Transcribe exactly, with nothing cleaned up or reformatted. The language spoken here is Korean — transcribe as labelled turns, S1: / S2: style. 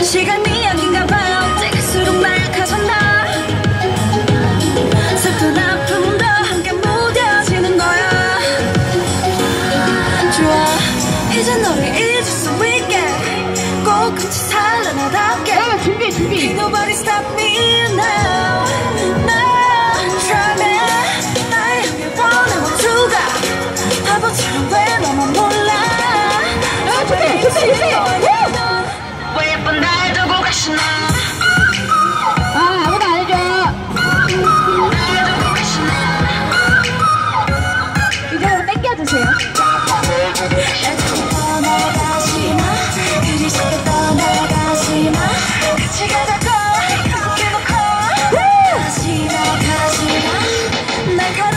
S1: 시간이 약인가 봐요. 찍을수록 나약해졌나. 슬픈 아픔도 함께 무뎌지는 거야. 좋아 이제 너를 잊을 수 있게 꼭 같이 살래 나답게.
S2: 아, 준비 준비.
S1: Nobody stop me now. No try me. 나의 향해 원해 모두가 바보처럼 왜 너만 몰라.
S2: 아, 준비 준비 준비.
S1: 왜 예쁜 날 두고 가시나.
S2: 아, 아무도 안 해줘.
S1: 날 두고 가시나.
S2: 이쪽으로 당겨주세요.
S1: 떠나가지마. 그리 쉽게 떠나가지마. 같이 가자고 약속해놓고 가지마 가지마. 날 가라.